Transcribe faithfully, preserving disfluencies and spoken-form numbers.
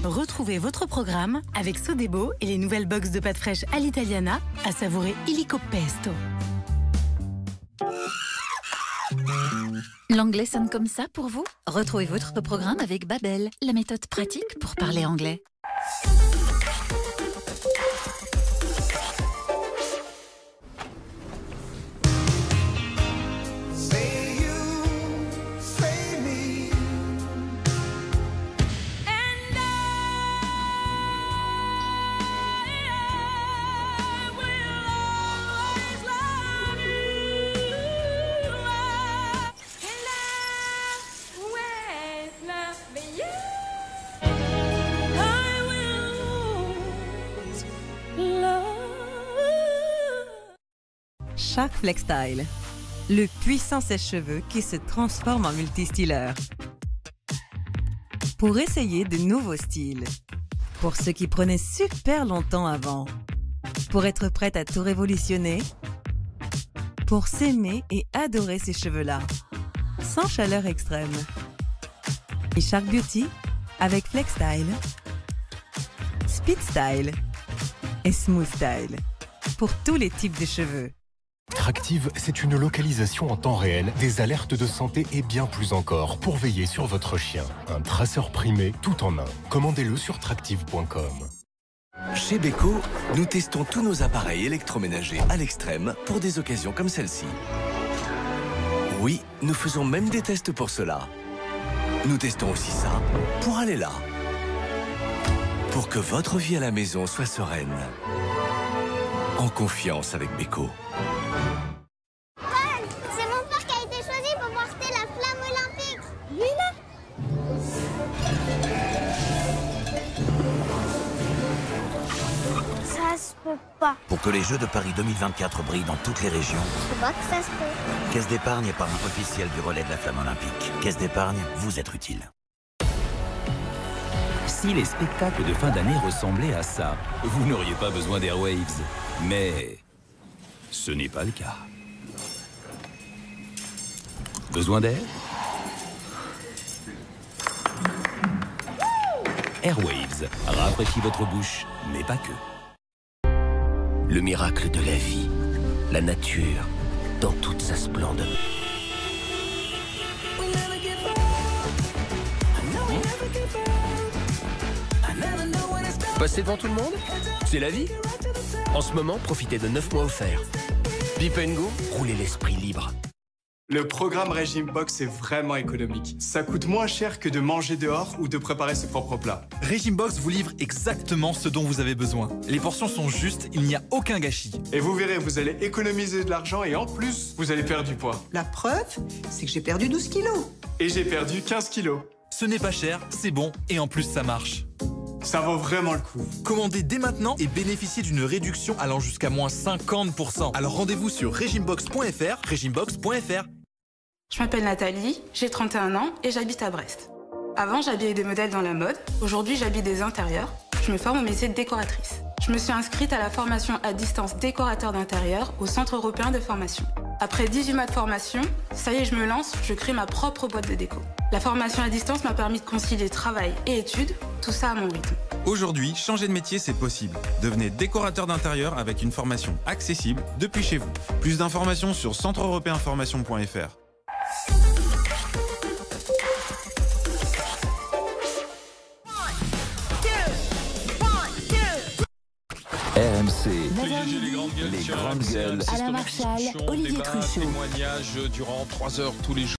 Retrouvez votre programme avec Sodebo et les nouvelles box de pâtes fraîches à l'italiana à savourer illico pesto. L'anglais sonne comme ça pour vous? Retrouvez votre programme avec Babel, la méthode pratique pour parler anglais. Shark FlexStyle, le puissant sèche-cheveux qui se transforme en multistyleur. Pour essayer de nouveaux styles. Pour ceux qui prenaient super longtemps avant. Pour être prête à tout révolutionner. Pour s'aimer et adorer ces cheveux-là. Sans chaleur extrême. Et Shark Beauty avec FlexStyle, SpeedStyle et SmoothStyle. Pour tous les types de cheveux. Tractive, c'est une localisation en temps réel, des alertes de santé et bien plus encore pour veiller sur votre chien. Un traceur primé tout en un. Commandez-le sur tractive point com. Chez Beko, nous testons tous nos appareils électroménagers à l'extrême pour des occasions comme celle-ci. Oui, nous faisons même des tests pour cela. Nous testons aussi ça pour aller là. Pour que votre vie à la maison soit sereine. En confiance avec Beko. C'est mon père qui a été choisi pour porter la flamme olympique. Lui là. Ça se peut pas. Pour que les Jeux de Paris deux mille vingt-quatre brillent dans toutes les régions, Je sais pas que ça se peut. Caisse d'épargne est partenaire officiel du relais de la flamme olympique. Caisse d'épargne, vous êtes utile. Si les spectacles de fin d'année ressemblaient à ça, vous n'auriez pas besoin d'Airwaves. Mais ce n'est pas le cas. Besoin d'air? Airwaves rafraîchit votre bouche, mais pas que. Le miracle de la vie, la nature, dans toute sa splendeur. Passer devant tout le monde? C'est la vie. En ce moment, profitez de neuf mois offerts. Bip and Go, roulez l'esprit libre. Le programme Régime Box est vraiment économique. Ça coûte moins cher que de manger dehors ou de préparer ses propres plats. Régime Box vous livre exactement ce dont vous avez besoin. Les portions sont justes, il n'y a aucun gâchis. Et vous verrez, vous allez économiser de l'argent et en plus, vous allez perdre du poids. La preuve, c'est que j'ai perdu douze kilos. Et j'ai perdu quinze kilos. Ce n'est pas cher, c'est bon et en plus ça marche. Ça vaut vraiment le coup. Commandez dès maintenant et bénéficiez d'une réduction allant jusqu'à moins cinquante pour cent. Alors rendez-vous sur régimebox point F R, régimebox point F R. Je m'appelle Nathalie, j'ai trente et un ans et j'habite à Brest. Avant, j'habillais des modèles dans la mode. Aujourd'hui, j'habille des intérieurs. Je me forme au métier de décoratrice. Je me suis inscrite à la formation à distance décorateur d'intérieur au Centre européen de formation. Après dix-huit mois de formation, ça y est, je me lance, je crée ma propre boîte de déco. La formation à distance m'a permis de concilier travail et études, tout ça à mon rythme. Aujourd'hui, changer de métier, c'est possible. Devenez décorateur d'intérieur avec une formation accessible depuis chez vous. Plus d'informations sur centre européen formation point F R. R M C, Les grandes gueules, les grandes gueules. Alain Marchal, Olivier Truchot. Témoignage durant trois heures tous les jours.